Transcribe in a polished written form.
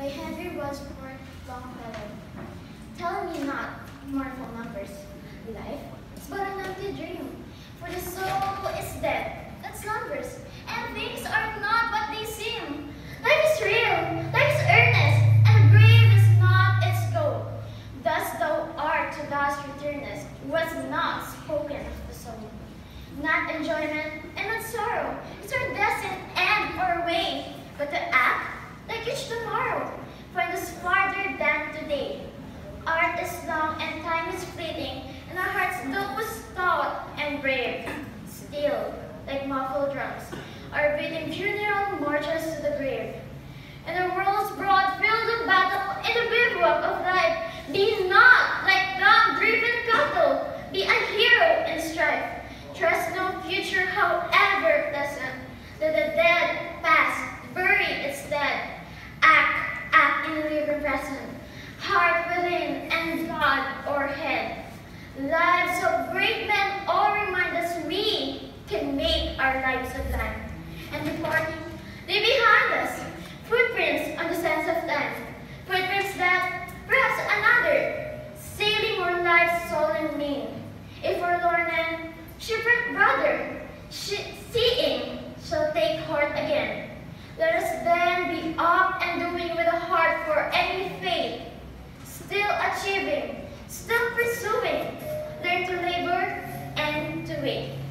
by Wardsworth Longfellow. Tell me not, mournful numbers, life is but an empty dream, for the soul is dead that slumbers, and things are not what they seem. Life is real, life is earnest, and the grave is not its goal. Thus thou art to thus returnest, was not spoken of the soul. Not enjoyment and not sorrow is our destined end or way, but to act like each tomorrow find us farther than today. Art is long and time is fleeting, and our hearts though stout and brave. Still, like muffled drums, are beating funeral marches to the grave. And the world's broad field of battle in the bivouac of life, be not like drum-driven cattle, be a hero in strife. Trust no future, however pleasant, let the dead past bury its dead. Act in the living present, heart within and God o'erhead. Lives of great men all remind us we can make our lives sublime. And departing, leave behind us footprints on the sands of time, footprints that perhaps another, sailing o'er life's solemn main, a forlorn and shipwrecked brother, seeing, shall take heart again. Let us then be up and doing with a heart for any fate, still achieving, still pursuing, learn to labor and to wait.